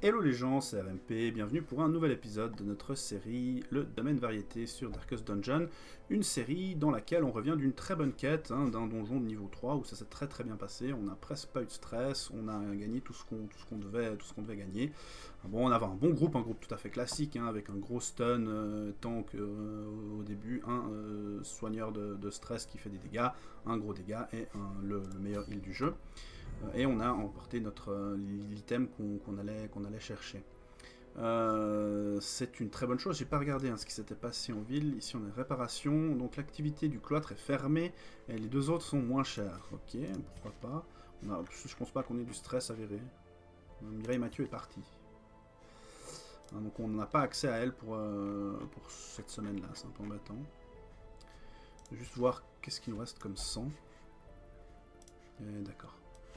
Hello les gens, c'est RMP, bienvenue pour un nouvel épisode de notre série Le Domaine Variété sur Darkest Dungeon, une série dans laquelle on revient d'une très bonne quête, d'un donjon de niveau 3 où ça s'est très bien passé, on n'a presque pas eu de stress, on a gagné tout ce qu'on devait gagner. Bon, on avait un bon groupe, un groupe tout à fait classique, avec un gros stun tank au début, un soigneur de stress qui fait des dégâts, un gros dégât et le meilleur heal du jeu. Et on a emporté notre l'item qu'on allait chercher. C'est une très bonne chose. J'ai pas regardé ce qui s'était passé en ville. Ici on est réparation. Donc l'activité du cloître est fermée et les deux autres sont moins chers. Ok, pourquoi pas. Je pense pas qu'on ait du stress avéré. Mireille Mathieu est partie. Donc on n'a pas accès à elle pour cette semaine-là. C'est un peu embêtant. Juste voir qu'est-ce qu'il nous reste comme sang. D'accord.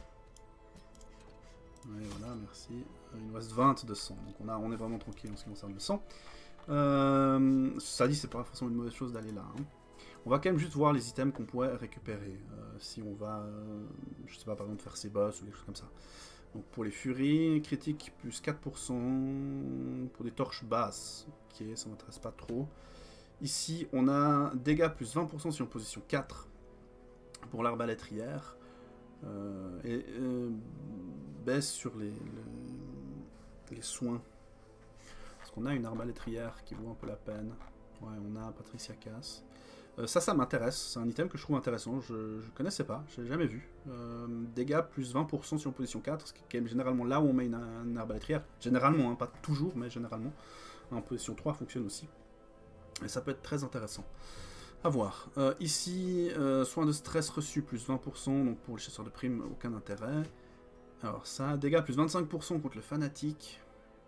Ouais, voilà, merci. Il nous reste 20 de sang, donc on est vraiment tranquille en ce qui concerne le sang. Ça dit, c'est pas forcément une mauvaise chose d'aller là. On va quand même juste voir les items qu'on pourrait récupérer. Si on va, je sais pas, par exemple faire ses boss ou quelque chose comme ça. Donc pour les furies, critique plus 4%, pour des torches basses. Ok, ça m'intéresse pas trop. Ici, on a dégâts plus 20% si on position 4 pour l'arbalétrière. Baisse sur les soins. Parce qu'on a une arbalétrière qui vaut un peu la peine. Ouais, on a Patricia Cass. Ça m'intéresse. C'est un item que je trouve intéressant. Je connaissais pas, je l'ai jamais vu. Dégâts plus 20% sur position 4, ce qui est quand même généralement là où on met une arbalétrière. Généralement, pas toujours, mais généralement. En position 3 fonctionne aussi. Et ça peut être très intéressant. A voir. Ici, soins de stress reçus plus 20%, donc pour les chasseurs de primes, aucun intérêt. Alors ça, dégâts plus 25% contre le fanatique.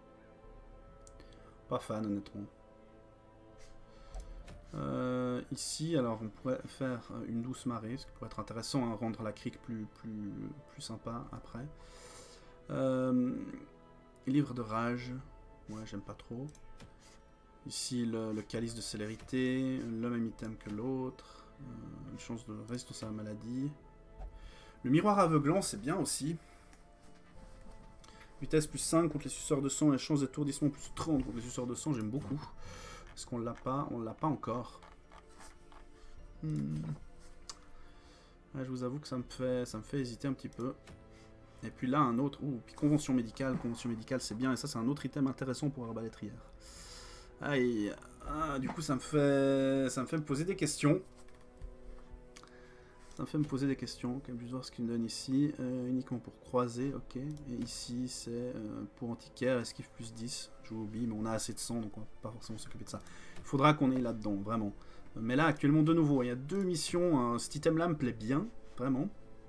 Pas fan, honnêtement. Ici, alors on pourrait faire une douce marée, ce qui pourrait être intéressant, rendre la crique plus sympa après. Livre de rage, ouais, j'aime pas trop. Ici, le calice de célérité, le même item que l'autre. Une chance de résistance à la maladie. Le miroir aveuglant, c'est bien aussi. Vitesse plus 5 contre les suceurs de sang et chance d'étourdissement plus 30 contre les suceurs de sang, j'aime beaucoup. Est-ce qu'on l'a pas? On l'a pas encore. Ouais, je vous avoue que ça me fait hésiter un petit peu. Et puis là, un autre. Puis convention médicale c'est bien. Et ça, c'est un autre item intéressant pour arbalétrière. Aïe, du coup ça me fait me poser des questions. Ça me fait me poser des questions. Quand même, juste voir ce qu'il me donne ici. Uniquement pour croiser, ok. Et ici c'est pour antiquaire, esquive plus 10. Je vous oublie, mais on a assez de sang, donc on va pas forcément s'occuper de ça. Il faudra qu'on ait là-dedans, vraiment. Mais là, actuellement, de nouveau, il y a deux missions. Cet item-là me plaît bien, vraiment.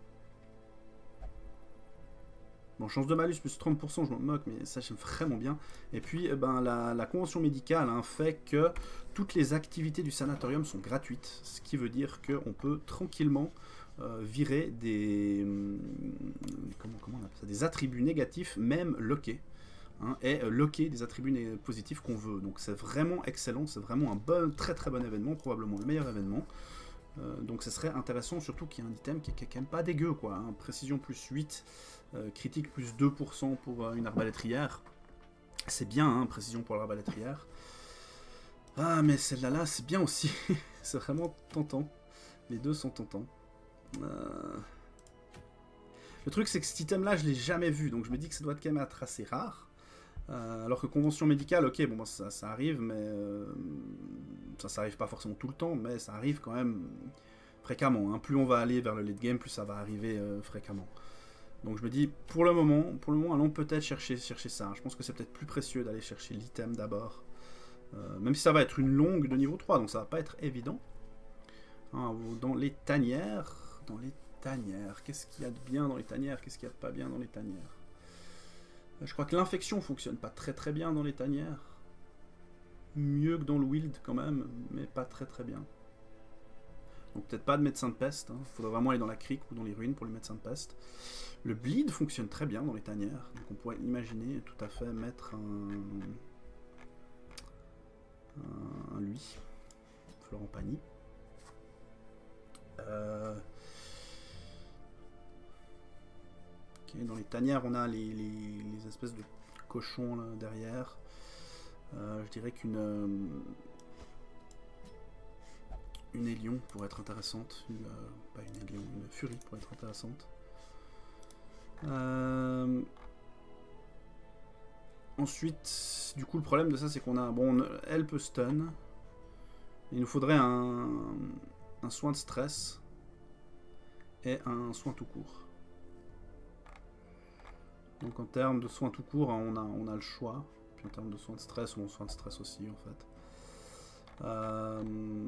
Bon, chance de malus plus 30%, je m'en moque, mais ça j'aime vraiment bien. Et puis, la convention médicale fait que toutes les activités du sanatorium sont gratuites. Ce qui veut dire qu'on peut tranquillement virer des... comment on appelle ça, des attributs négatifs, même loqués. Et loquer des attributs positifs qu'on veut. Donc c'est vraiment excellent, c'est vraiment un très bon événement, probablement le meilleur événement. Donc ce serait intéressant, surtout qu'il y a un item qui est quand même pas dégueu, quoi. Précision plus 8, critique plus 2% pour une arbalétrière. C'est bien, précision pour l'arbalétrière. Ah, mais celle-là, c'est bien aussi. C'est vraiment tentant. Les deux sont tentants. Le truc, c'est que cet item-là, je l'ai jamais vu, donc je me dis que ça doit quand même être assez rare. Alors que convention médicale, ok, bon, ça arrive, mais ça arrive pas forcément tout le temps, mais ça arrive quand même fréquemment. Plus on va aller vers le late game, plus ça va arriver fréquemment. Donc je me dis, pour le moment, allons peut-être chercher ça. Je pense que c'est peut-être plus précieux d'aller chercher l'item d'abord. Même si ça va être une longue de niveau 3, donc ça va pas être évident. Dans les tanières, qu'est-ce qu'il y a de bien dans les tanières, qu'est-ce qu'il y a de pas bien dans les tanières? Je crois que l'infection fonctionne pas très bien dans les tanières. Mieux que dans le wild quand même, mais pas très bien. Donc peut-être pas de médecin de peste. Il faudrait vraiment aller dans la crique ou dans les ruines pour les médecins de peste. Le bleed fonctionne très bien dans les tanières. Donc on pourrait imaginer tout à fait mettre un lui. Florent Pagny. Dans les tanières, on a les espèces de cochon là, derrière. Je dirais une Hélion pourrait être intéressante. Pas une Hélion, une Furie pourrait être intéressante. Ensuite, du coup, le problème de ça, c'est qu'on a... Bon, elle peut stun. Il nous faudrait un soin de stress et un soin tout court. Donc en termes de soins tout court, on a le choix. Puis en termes de soins de stress, on a soin de stress aussi, en fait.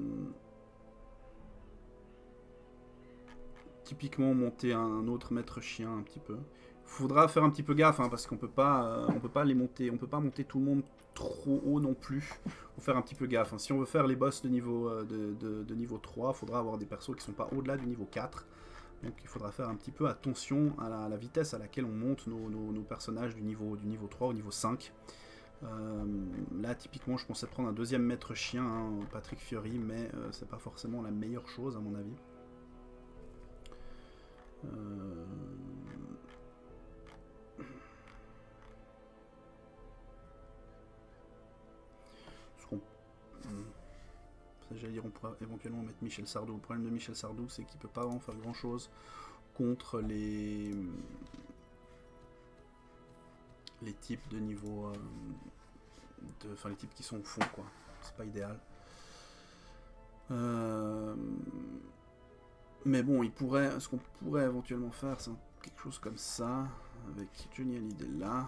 Typiquement, monter un autre maître chien un petit peu. Faudra faire un petit peu gaffe, hein, parce qu'on peut pas les monter, on peut pas monter tout le monde trop haut non plus. Faut faire un petit peu gaffe, hein. Si on veut faire les boss de niveau, de niveau 3, il faudra avoir des persos qui sont pas au-delà du niveau 4. Donc il faudra faire un petit peu attention à la vitesse à laquelle on monte nos personnages du niveau 3 au niveau 5. Là typiquement je pensais prendre un deuxième maître chien, hein, Patrick Fiori, mais c'est pas forcément la meilleure chose à mon avis. J'allais dire on pourrait éventuellement mettre Michel Sardou. Le problème de Michel Sardou, c'est qu'il peut pas vraiment faire grand chose contre les types de niveau enfin les types qui sont au fond, quoi. C'est pas idéal. Mais bon, ce qu'on pourrait éventuellement faire, c'est quelque chose comme ça, avec Johnny Hallyday là.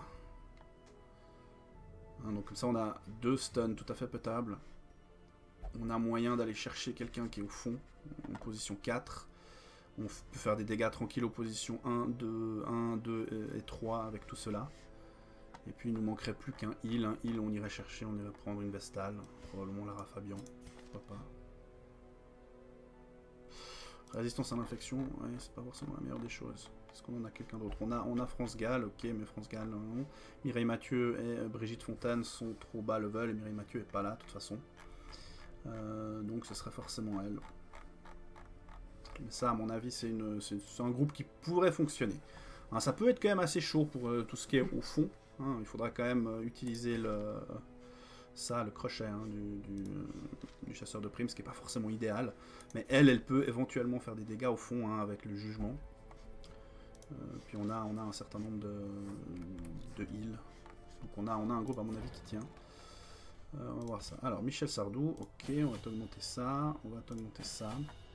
Hein, donc comme ça on a 2 stuns tout à fait potables. On a moyen d'aller chercher quelqu'un qui est au fond, en position 4. On peut faire des dégâts tranquilles aux positions 1, 2 et 3 avec tout cela. Et puis il nous manquerait plus qu'un heal. Un heal, on irait chercher, on irait prendre une Vestale. Probablement Lara Fabian, pourquoi pas. Résistance à l'infection, ouais, c'est pas forcément la meilleure des choses. Est-ce qu'on en a quelqu'un d'autre? On a France Gall, ok, mais France Gall, non. Mireille Mathieu et Brigitte Fontaine sont trop bas level, et Mireille Mathieu est pas là, de toute façon. Donc ce serait forcément elle. Mais ça, à mon avis, c'est un groupe qui pourrait fonctionner. Hein, ça peut être quand même assez chaud pour tout ce qui est au fond. Hein, il faudra quand même utiliser le crochet, hein, du chasseur de primes, ce qui n'est pas forcément idéal. Mais elle peut éventuellement faire des dégâts au fond, hein, avec le jugement. Puis on a un certain nombre de heals. Donc on a un groupe, à mon avis, qui tient. On va voir ça. Alors, Michel Sardou, ok, on va t'augmenter ça, on va t'augmenter ça.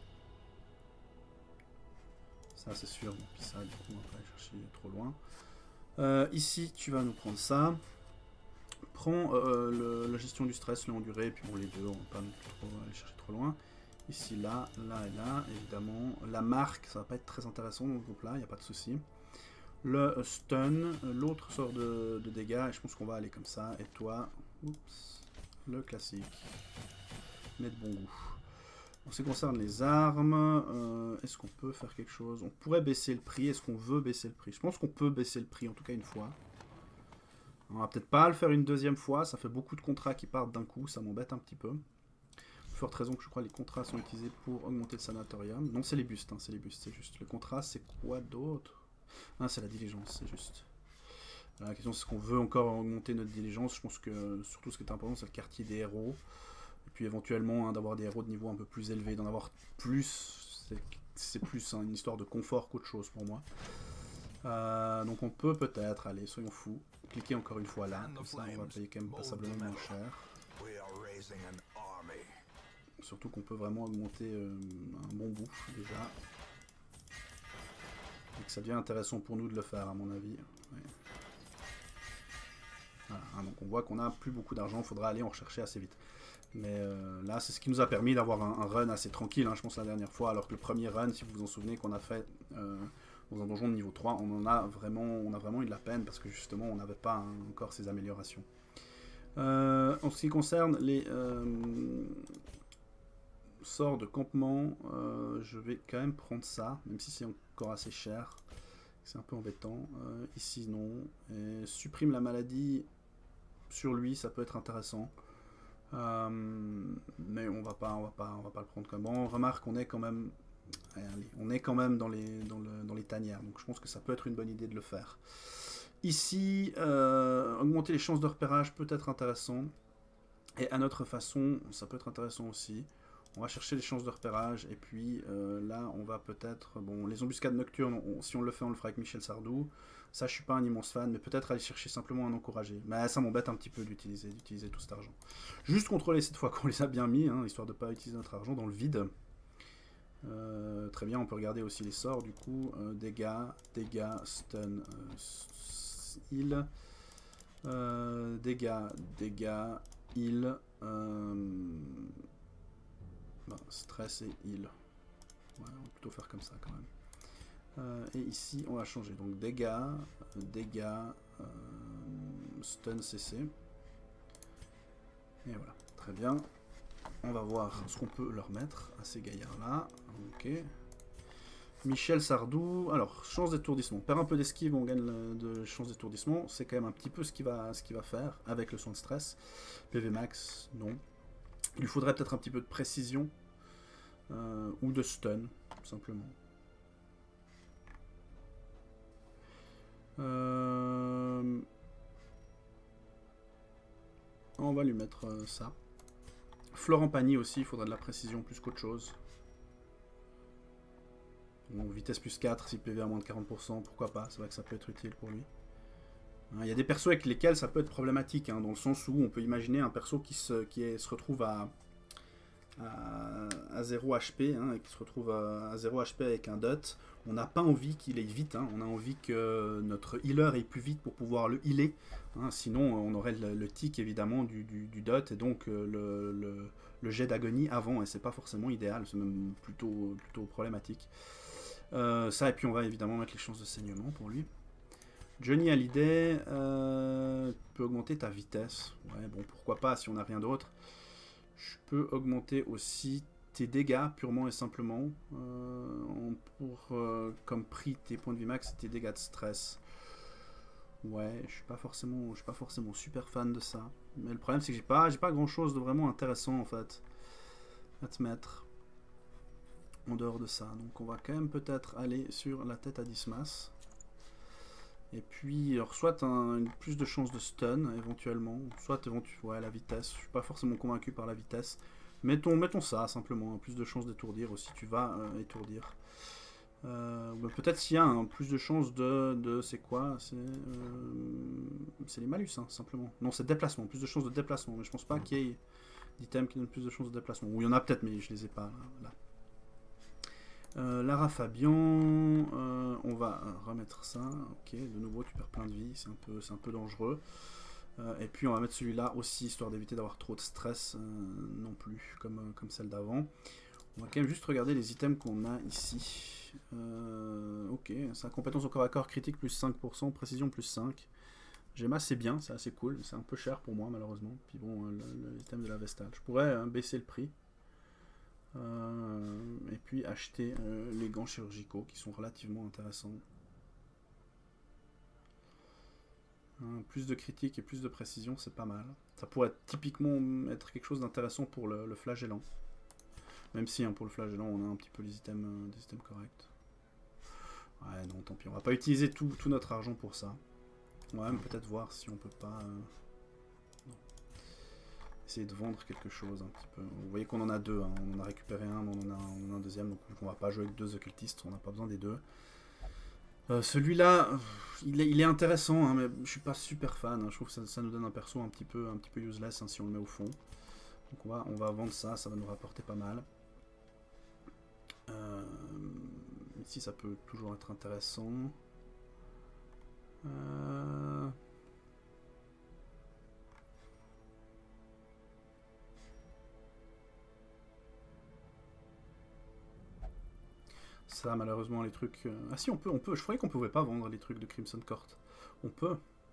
Ça, c'est sûr, puis ça, du coup, on va pas aller chercher trop loin. Ici, tu vas nous prendre ça. Prends la gestion du stress, le enduré, puis bon, les deux, on va pas non plus trop aller chercher trop loin. Ici, là et là, évidemment. La marque, ça va pas être très intéressant dans ce groupe-là, il n'y a pas de souci. Le stun, l'autre sort de dégâts, et je pense qu'on va aller comme ça. Et toi, oups. Le classique, mais de bon goût. En ce qui concerne les armes, est-ce qu'on peut faire quelque chose? On pourrait baisser le prix. Est-ce qu'on veut baisser le prix? Je pense qu'on peut baisser le prix, en tout cas une fois. On va peut-être pas le faire une deuxième fois. Ça fait beaucoup de contrats qui partent d'un coup. Ça m'embête un petit peu. Forte raison que je crois que les contrats sont utilisés pour augmenter le sanatorium. Non, c'est les bustes, hein, c'est les bustes, c'est juste. Le contrat, c'est quoi d'autre? Ah, c'est la diligence, c'est juste. La question, c'est ce qu'on veut encore augmenter notre diligence. Je pense que surtout ce qui est important, c'est le quartier des héros. Et puis éventuellement, hein, d'avoir des héros de niveau un peu plus élevé. D'en avoir plus, c'est plus, hein, une histoire de confort qu'autre chose pour moi. Donc on peut peut-être, allez, soyons fous, cliquer encore une fois là. Comme ça, on va payer quand même passablement moins cher. Surtout qu'on peut vraiment augmenter un bon bout déjà. Et que ça devient intéressant pour nous de le faire, à mon avis. Ouais. Voilà, hein, donc on voit qu'on n'a plus beaucoup d'argent, il faudra aller en rechercher assez vite. Mais là, c'est ce qui nous a permis d'avoir un run assez tranquille, hein, je pense, la dernière fois. Alors que le premier run, si vous vous en souvenez, qu'on a fait dans un donjon de niveau 3, on a vraiment eu de la peine parce que justement, on n'avait pas, hein, encore ces améliorations. En ce qui concerne les sorts de campement, je vais quand même prendre ça, même si c'est encore assez cher. C'est un peu embêtant. Ici, non. Et supprime la maladie sur lui, ça peut être intéressant. Mais on va pas le prendre comme bon. On remarque qu'on est quand même, allez, on est quand même dans les tanières, donc je pense que ça peut être une bonne idée de le faire. Ici, augmenter les chances de repérage peut être intéressant. Et à notre façon, ça peut être intéressant aussi. On va chercher les chances de repérage. Et puis là, on va peut-être... Bon, les embuscades nocturnes, si on le fait, on le fera avec Michel Sardou. Ça, je suis pas un immense fan, mais peut-être aller chercher simplement un encouragé. Mais ça m'embête un petit peu d'utiliser tout cet argent. Juste contrôler cette fois qu'on les a bien mis, hein, histoire de ne pas utiliser notre argent dans le vide. Très bien, on peut regarder aussi les sorts du coup. Dégâts, stun, heal. Dégâts, heal. Stress et heal. Ouais, on va plutôt faire comme ça quand même. Et ici, on va changer. Donc dégâts, stun, CC. Et voilà, très bien. On va voir ce qu'on peut leur mettre à ces gaillards-là. Ok. Michel Sardou. Alors, chance d'étourdissement. On perd un peu d'esquive, on gagne de chance d'étourdissement. C'est quand même un petit peu ce qu'il va faire avec le soin de stress. PV max, non. Il lui faudrait peut-être un petit peu de précision. Ou de stun, tout simplement. On va lui mettre ça. Florent Pagny aussi, il faudra de la précision plus qu'autre chose. Bon, vitesse plus 4, si PV à moins de 40%, pourquoi pas, c'est vrai que ça peut être utile pour lui. Il y a des persos avec lesquels ça peut être problématique, hein, dans le sens où on peut imaginer un perso qui se retrouve à 0 HP, hein, et qui se retrouve à 0 HP avec un dot. On n'a pas envie qu'il aille vite, hein, on a envie que notre healer aille plus vite pour pouvoir le healer, hein, sinon on aurait le tic évidemment du dot et donc le jet d'agonie avant, et c'est pas forcément idéal, c'est même plutôt problématique. Ça, et puis on va évidemment mettre les chances de saignement pour lui. Johnny Hallyday, peut augmenter ta vitesse, ouais bon pourquoi pas si on n'a rien d'autre. Je peux augmenter aussi tes dégâts purement et simplement pour comme prix tes points de vie max et tes dégâts de stress. Ouais, je suis pas forcément super fan de ça. Mais le problème c'est que j'ai pas grand chose de vraiment intéressant en fait à te mettre en dehors de ça. Donc on va quand même peut-être aller sur la tête à Dismas. Et puis, alors, soit plus de chances de stun, éventuellement, soit ouais, la vitesse. Je suis pas forcément convaincu par la vitesse. Mettons ça, simplement. Plus de chances d'étourdir aussi, tu vas étourdir. Peut-être s'il y a plus de chances c'est quoi? C'est les malus, hein, simplement. Non, c'est déplacement, plus de chances de déplacement. Mais je pense pas qu'il y ait d'items qui donnent plus de chances de déplacement. Ou il y en a peut-être, mais je les ai pas là. Lara Fabian, on va remettre ça. Ok, de nouveau tu perds plein de vie, c'est un peu dangereux. Et puis on va mettre celui-là aussi, histoire d'éviter d'avoir trop de stress non plus, comme celle d'avant. On va quand même juste regarder les items qu'on a ici. Ok, sa compétence au corps à corps critique plus 5%, précision plus 5. J'aime assez bien, c'est assez cool, c'est un peu cher pour moi malheureusement. Puis bon, l'item de la Vestale. Je pourrais baisser le prix. Et puis acheter les gants chirurgicaux qui sont relativement intéressants. Plus de critique et plus de précision, c'est pas mal. Ça pourrait typiquement être quelque chose d'intéressant pour le flagellant. Même si pour le flagellant on a un petit peu des items corrects. Ouais non tant pis, on va pas utiliser tout notre argent pour ça. On va même peut-être voir si on peut pas... essayer de vendre quelque chose un petit peu. Vous voyez qu'on en a deux, hein. On en a récupéré un, mais on en a un deuxième, donc on va pas jouer avec deux occultistes, on n'a pas besoin des deux. Celui-là, il est intéressant, hein, mais je suis pas super fan, hein. Je trouve que ça nous donne un perso un petit peu useless, hein, si on le met au fond. Donc on va vendre ça, ça va nous rapporter pas mal. Ici ça peut toujours être intéressant. Ça, malheureusement, les trucs... Ah si, on peut. Je croyais qu'on pouvait pas vendre les trucs de Crimson Court. On peut.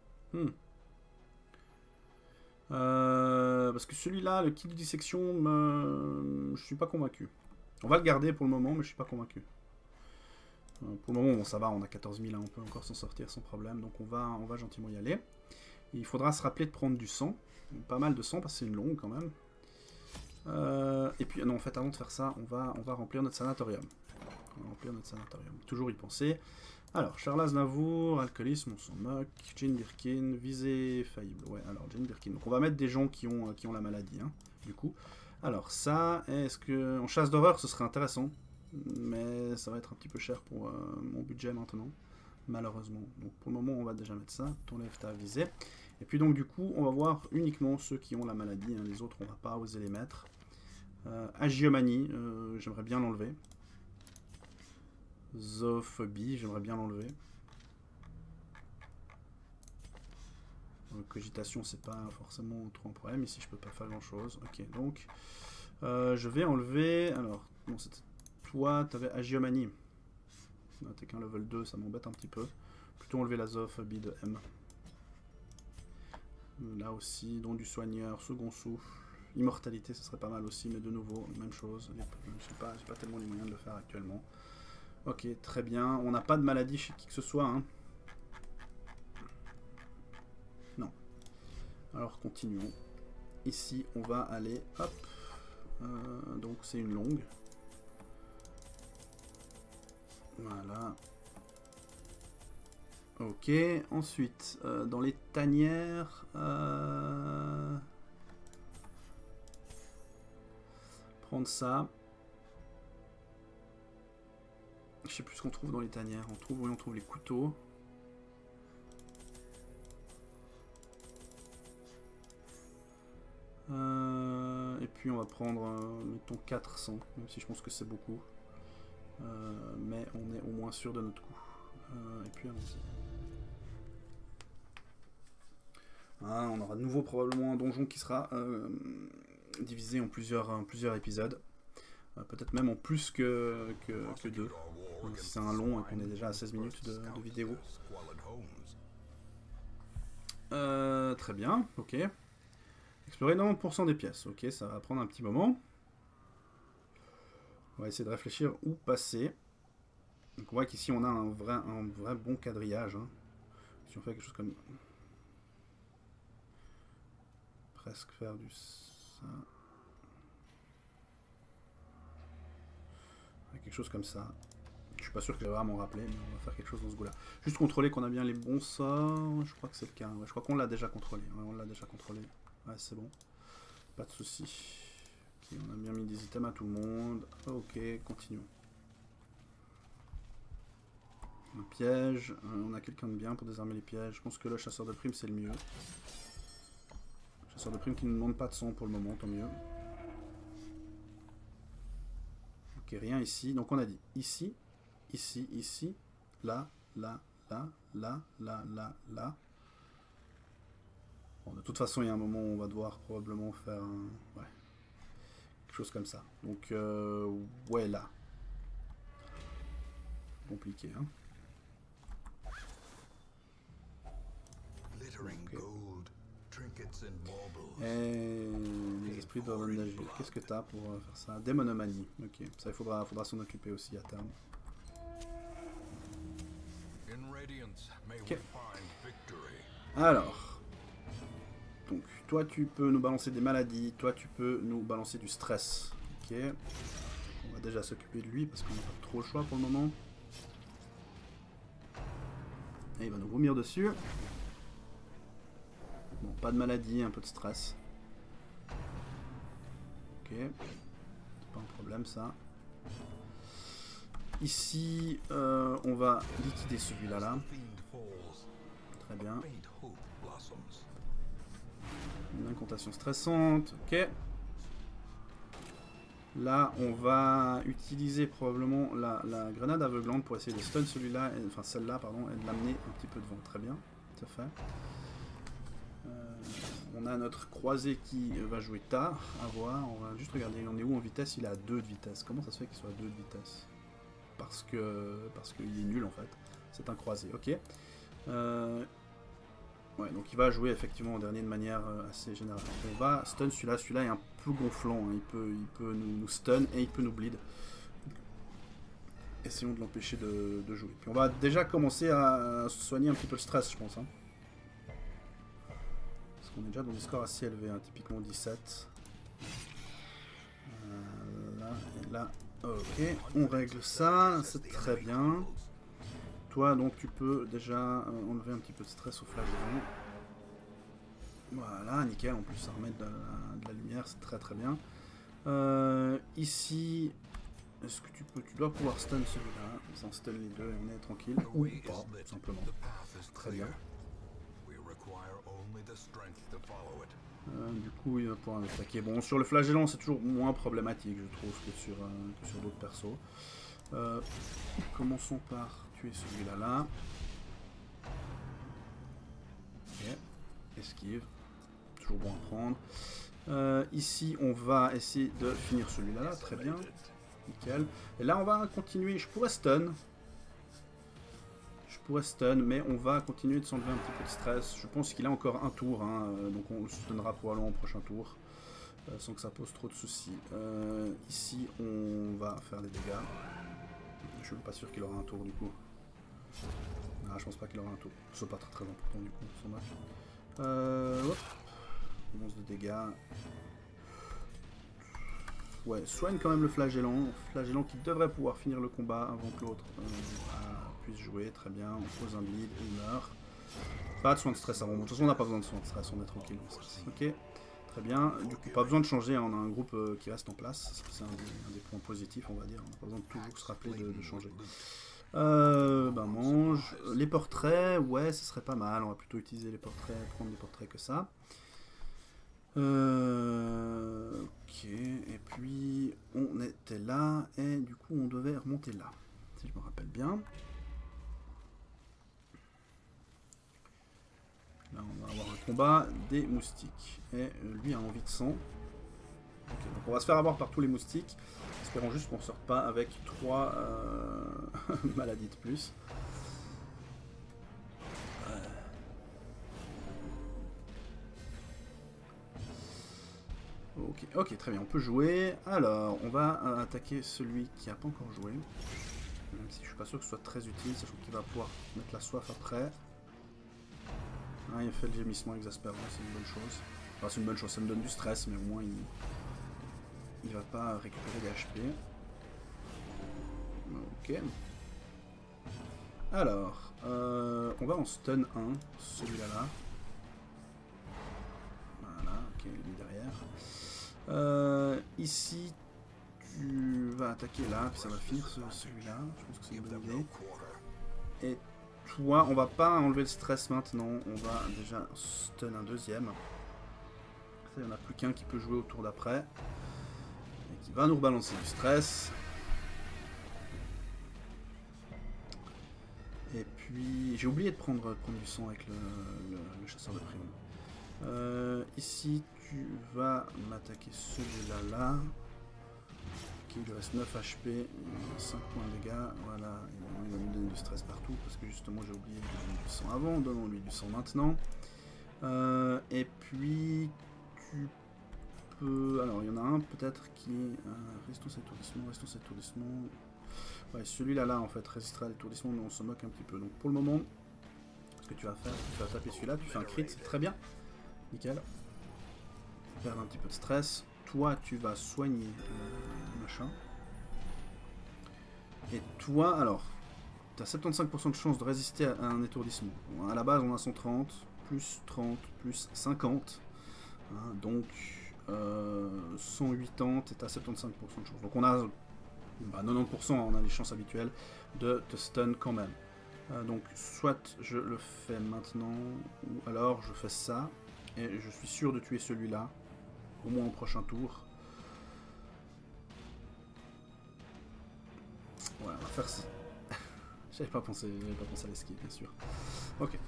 Parce que celui-là, le kit de dissection, je suis pas convaincu. On va le garder pour le moment, mais je suis pas convaincu. Pour le moment, bon, ça va, on a 14 000, hein, on peut encore s'en sortir sans problème. Donc on va gentiment y aller. Et il faudra se rappeler de prendre du sang. Pas mal de sang, parce que c'est une longue quand même. Et puis, non, en fait, avant de faire ça, on va remplir notre sanatorium. On va remplir notre sanatorium. Toujours y penser. Alors, Charles Aznavour, alcoolisme, on s'en moque. Jane Birkin, visée faillible. Ouais, alors Jane Birkin. Donc on va mettre des gens qui ont la maladie, hein, du coup. Alors ça, est-ce que... En chasse d'horreur, ce serait intéressant. Mais ça va être un petit peu cher pour mon budget maintenant. Malheureusement. Donc pour le moment, on va déjà mettre ça. T'enlèves ta visée. Et puis donc du coup, on va voir uniquement ceux qui ont la maladie. Hein. Les autres, on va pas oser les mettre. Agiomanie, j'aimerais bien l'enlever. Zoophobie, j'aimerais bien l'enlever. Cogitation, c'est pas forcément trop un problème. Ici, je peux pas faire grand chose. Ok, donc je vais enlever. Alors, bon, c'était toi, t'avais Agiomanie. T'es qu'un level 2, ça m'embête un petit peu. Plutôt enlever la zoophobie de M. Là aussi, don du soigneur, second souffle. Immortalité, ce serait pas mal aussi, mais de nouveau, même chose. J'ai pas tellement les moyens de le faire actuellement. Ok, très bien. On n'a pas de maladie chez qui que ce soit. Hein. Non. Alors, continuons. Ici, on va aller... Hop. Donc, c'est une longue. Voilà. Ok. Ensuite, dans les tanières... Prendre ça. Je sais plus ce qu'on trouve dans les tanières. On trouve les couteaux. Et puis on va prendre, mettons 400, même si je pense que c'est beaucoup. Mais on est au moins sûr de notre coup. Et puis allons-y. Ah, on aura de nouveau probablement un donjon qui sera divisé en plusieurs épisodes. Peut-être même en plus que 2. Si c'est un long et qu'on est déjà à 16 minutes de vidéo. Très bien, ok. Explorer 90% des pièces, ok, ça va prendre un petit moment. On va essayer de réfléchir où passer. Donc on voit qu'ici on a un vrai bon quadrillage. Hein. Si on fait quelque chose comme... Presque faire du... ça. Quelque chose comme ça. Je suis pas sûr que je vais vraiment m'en rappeler, mais on va faire quelque chose dans ce goût-là. Juste contrôler qu'on a bien les bons sorts. Je crois que c'est le cas. Ouais, je crois qu'on l'a déjà contrôlé. Ouais, on l'a déjà contrôlé. Ouais, c'est bon. Pas de souci. Okay, on a bien mis des items à tout le monde. Ok, continuons. Un piège. On a quelqu'un de bien pour désarmer les pièges. Je pense que le chasseur de primes, c'est le mieux. Chasseur de primes qui ne demande pas de sang pour le moment, tant mieux. Ok, rien ici. Donc on a dit ici, ici, ici, là, là, là, là, là, là, là. Bon, de toute façon, il y a un moment où on va devoir probablement faire un... Ouais. Quelque chose comme ça. Donc, ouais, là. Compliqué, hein. Okay. Et les esprits doivent nager. Qu'est-ce que t'as pour faire ça? Démonomanie. Ok, ça il faudra s'en occuper aussi à terme. Ok. Alors. Donc, toi tu peux nous balancer des maladies, toi tu peux nous balancer du stress. Ok. On va déjà s'occuper de lui parce qu'on n'a pas trop le choix pour le moment. Et il va nous vomir dessus. Bon, pas de maladie, un peu de stress. Ok. C'est pas un problème ça. Ici, on va liquider celui-là là. Très bien. Une incantation stressante. Ok. Là, on va utiliser probablement la grenade aveuglante pour essayer de stun celui-là, enfin celle-là, pardon, et de l'amener un petit peu devant. Très bien, tout à fait. On a notre croisé qui va jouer tard, à voir. On va juste regarder, il en est où en vitesse? Il est à 2 de vitesse. Comment ça se fait qu'il soit à 2 de vitesse? Parce qu'il est nul en fait. C'est un croisé, ok. Ouais, donc il va jouer effectivement en dernier de manière assez générale. On va stun celui-là. Celui-là est un peu gonflant. Hein. Il peut nous stun et il peut nous bleed. Essayons de l'empêcher de jouer. Puis on va déjà commencer à soigner un petit peu le stress, je pense. Hein. Parce qu'on est déjà dans des scores assez élevés, hein, typiquement 17. Là et là. Ok, on règle ça, c'est très bien. toi, donc tu peux déjà enlever un petit peu de stress au flagellant. Voilà, nickel, en plus ça remet de la lumière, c'est très très bien. Ici, est-ce que tu dois pouvoir stun celui-là, on stun les deux et on est tranquille, ou pas, tout simplement. Très bien. Du coup, il va pouvoir attaquer. Bon, sur le flagellant, c'est toujours moins problématique, je trouve, que sur d'autres persos. Commençons par tuer celui-là là. Ok, esquive. Toujours bon à prendre. Ici, on va essayer de finir celui-là là. Très bien. Nickel. Et là, on va continuer. Je pourrais stun, mais on va continuer de s'enlever un petit peu de stress. Je pense qu'il a encore un tour, hein, donc on le stunnera probablement au prochain tour, sans que ça pose trop de soucis. Ici, on va faire des dégâts. Je suis pas sûr qu'il aura un tour du coup. Ah, je pense pas qu'il aura un tour. C'est pas très très important du coup, son match. Hop. 11 de dégâts. Ouais, soigne quand même le flagellant. Flagellant qui devrait pouvoir finir le combat avant que l'autre puisse jouer. Très bien, on pose un bleed et il meurt. Pas de soin de stress avant. De toute façon, on n'a pas besoin de soin de stress, on est tranquille. Ok, très bien. Du coup, pas besoin de changer, on a un groupe qui reste en place. C'est un des points positifs, on va dire. On n'a pas besoin de toujours se rappeler de changer. Bah mange. Les portraits, ouais, ce serait pas mal. On va plutôt utiliser les portraits, prendre des portraits que ça. Ok, et puis on était là, et du coup on devait remonter là, si je me rappelle bien. Là on va avoir un combat des moustiques, et lui a envie de sang. Okay, donc on va se faire avoir par tous les moustiques, espérons juste qu'on ne sorte pas avec 3 maladies de plus. Ok, très bien, on peut jouer. Alors, on va attaquer celui qui n'a pas encore joué. Même si je suis pas sûr que ce soit très utile, sachant qu'il va pouvoir mettre la soif après. Ah, il a fait le gémissement exaspérant, c'est une bonne chose. Enfin, c'est une bonne chose, ça me donne du stress, mais au moins il va pas récupérer des HP. Ok. Alors, on va en stun 1, celui-là là. Voilà, ok, il est mis derrière. Ici, tu vas attaquer là, puis ça va finir celui-là. Je pense que c'est une bonne idée. Et toi, on va pas enlever le stress maintenant, on va déjà stun un deuxième. Il n'y en a plus qu'un qui peut jouer au tour d'après. Et qui va nous rebalancer du stress. Et puis, j'ai oublié de prendre du sang avec le chasseur de primes. Ici, tu vas m'attaquer celui-là là. Il lui reste 9 HP, 5 points de dégâts, voilà, il va nous donner du stress partout parce que justement j'ai oublié de lui donner du sang avant, donnons-lui du sang maintenant. Et puis tu peux... Alors il y en a un peut-être qui est... restons étourdissement... Ouais, celui-là là en fait résistera à l'étourdissement mais on se moque un petit peu. Donc pour le moment, ce que tu vas faire, tu vas taper celui-là, tu fais un crit, c'est très bien. Nickel. Perdre un petit peu de stress. Toi, tu vas soigner le machin. Et toi, alors, tu as 75% de chance de résister à un étourdissement. Bon, à la base, on a 130, plus 30, plus 50. Hein, donc, 180 et tu as 75% de chance. Donc, on a 90%, on a les chances habituelles de te stun quand même. Donc, soit je le fais maintenant, ou alors je fais ça. Et je suis sûr de tuer celui-là. Au moins au prochain tour. Ouais, on va faire ça. J'avais pas pensé à l'esquive, bien sûr. Ok.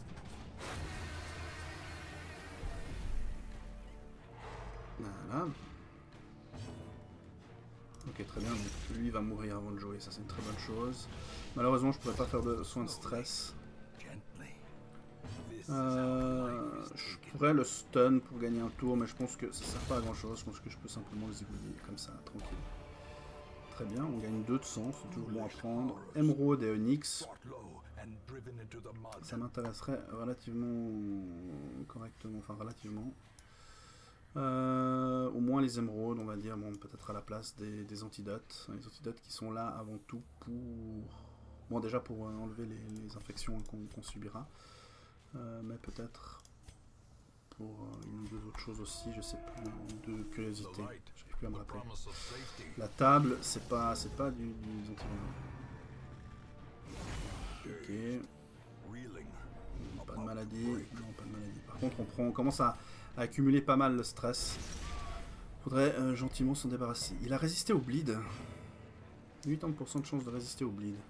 Voilà. Ok, très bien. Donc lui va mourir avant de jouer, ça c'est une très bonne chose. Malheureusement, je pourrais pas faire de soins de stress. Je pourrais le stun pour gagner un tour, mais je pense que ça sert pas à grand chose. Je pense que je peux simplement les égouiller comme ça, tranquille. Très bien, on gagne 2 de sang, c'est toujours bon à prendre. Émeraude et Onyx. Ça m'intéresserait relativement correctement, enfin relativement. Au moins les émeraudes, on va dire, bon, peut-être à la place des antidotes. Les antidotes qui sont là avant tout pour Bon, déjà pour enlever les infections qu'on subira. Mais peut-être pour une ou deux autres choses aussi, je sais plus, de curiosité. J'arrive plus à me rappeler. La table, c'est pas du antivenin. Ok. Pas de maladie. Non, pas de maladie. Par contre, on commence à accumuler pas mal le stress. Faudrait gentiment s'en débarrasser. Il a résisté au bleed. 80% de chance de résister au bleed.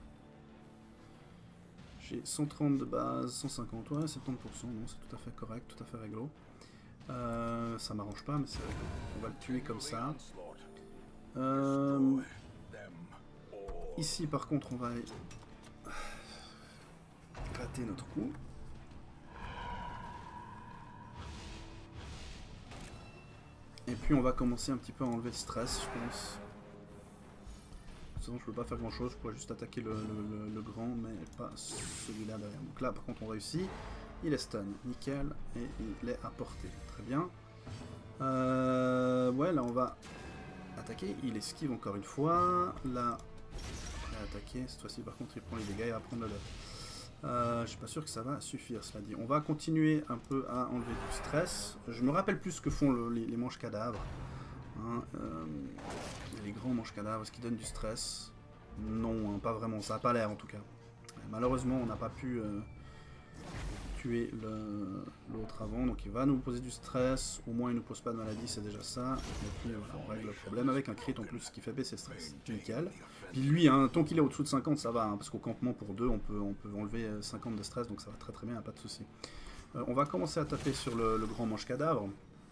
J'ai 130 de base, 150, ouais, 70%, non, c'est tout à fait correct, tout à fait réglo. Ça m'arrange pas, mais c'est réglo. On va le tuer comme ça. Ici, par contre, on va rater notre coup. Et puis, on va commencer un petit peu à enlever le stress, je pense. Sinon, je peux pas faire grand chose, je pourrais juste attaquer le grand, mais pas celui-là derrière. Donc là, par contre, on réussit. Il est stun, nickel, et il est à portée. Très bien. Ouais, là, on va attaquer. Il esquive encore une fois. Là, il a attaqué. Cette fois-ci, par contre, il prend les dégâts et va prendre le lot. Je suis pas sûr que ça va suffire, cela dit. On va continuer un peu à enlever du stress. Je me rappelle plus ce que font les manches cadavres. Hein, les grands manches cadavres, est-ce qu'ils donnent du stress? Non, hein, pas vraiment, ça n'a pas l'air en tout cas. Malheureusement, on n'a pas pu tuer l'autre avant, donc il va nous poser du stress. Au moins, il ne nous pose pas de maladie, c'est déjà ça. Et puis voilà, on règle le problème avec un crit en plus qui fait baisser le stress. Nickel. Puis lui, hein, tant qu'il est au-dessous de 50, ça va, hein, parce qu'au campement pour 2, on peut enlever 50 de stress, donc ça va très très bien, pas de souci. On va commencer à taper sur le grand manche cadavre.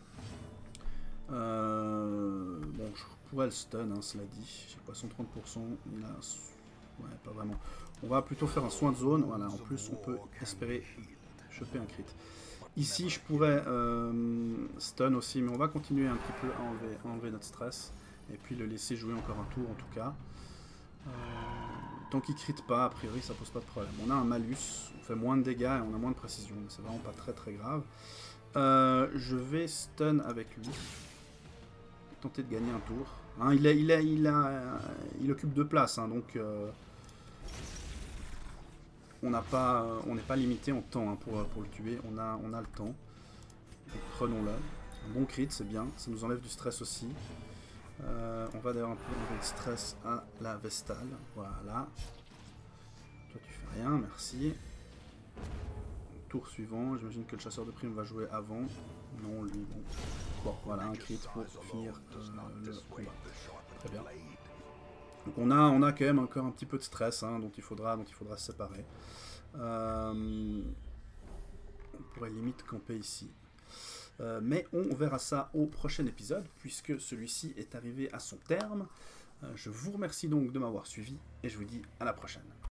Bon, je pourrais le stun, hein, cela dit. J'ai pas 130%, il a... Ouais, pas vraiment. On va plutôt faire un soin de zone. Voilà, en plus, on peut espérer choper un crit. Ici, je pourrais stun aussi, mais on va continuer un petit peu à enlever notre stress. Et puis le laisser jouer encore un tour, en tout cas. Tant qu'il crit pas, a priori, ça pose pas de problème. On a un malus, on fait moins de dégâts et on a moins de précision. C'est vraiment pas très très grave. Je vais stun avec lui. Tenter de gagner un tour. Hein, il occupe 2 places, hein, donc on n'est pas limité en temps, hein, pour le tuer. On a le temps. Prenons-le. Un bon crit, c'est bien. Ça nous enlève du stress aussi. On va d'ailleurs un peu enlever de stress à la Vestale. Voilà. Toi, tu fais rien, merci. Tour suivant. J'imagine que le chasseur de primes va jouer avant. Non, lui, bon. Bon, voilà, un crit pour finir le combat. Très bien. Donc on a quand même encore un petit peu de stress, hein, dont il faudra se séparer. On pourrait limite camper ici. Mais on verra ça au prochain épisode, puisque celui-ci est arrivé à son terme. Je vous remercie donc de m'avoir suivi, et je vous dis à la prochaine.